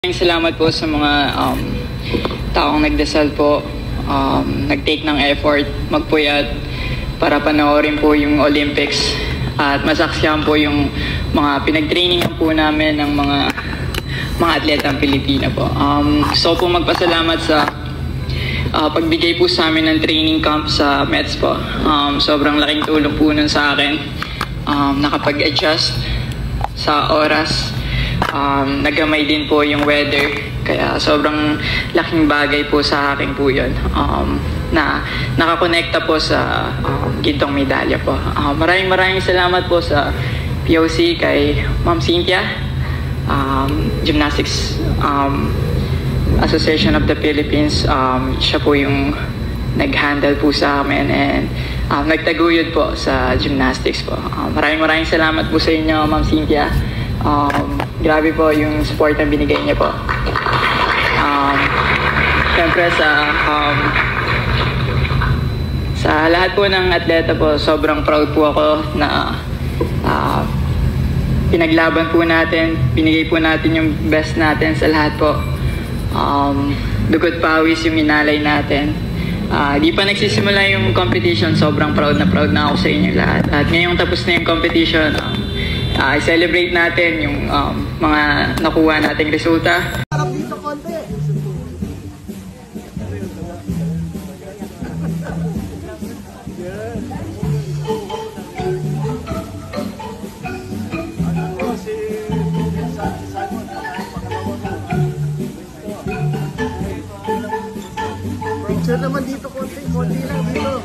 Salamat po sa mga taong nagdasal po, nag-take ng effort, magpuyat para panoorin po yung Olympics at masaksihan po yung mga pinag-trainingan po namin ng mga atletang Pilipina po. Gusto po magpasalamat sa pagbigay po sa amin ng training camp sa Mets po. Sobrang laking tulong po nun sa akin. Nakapag-adjust sa oras. Nagamay din po yung weather, kaya sobrang laking bagay po sa akin po yun, na nakakonekta po sa gintong medalya po. Maraming salamat po sa POC kay Ma'am Cynthia, Gymnastics Association of the Philippines. Siya po yung nag-handle po sa amin and nagtaguyod po sa gymnastics po. Maraming salamat po sa inyo, Ma'am Cynthia. Grabe po yung support na binigay niya po. Siyempre sa lahat po ng atleta po, sobrang proud po ako na pinaglaban po natin, binigay po natin yung best natin sa lahat po. Dugot pawis yung minalay natin. Di pa nagsisimula yung competition, sobrang proud na ako sa inyo lahat. At ngayong tapos na yung competition, i-celebrate natin yung mga nakuha nating resulta. Picture naman dito, konti lang dito.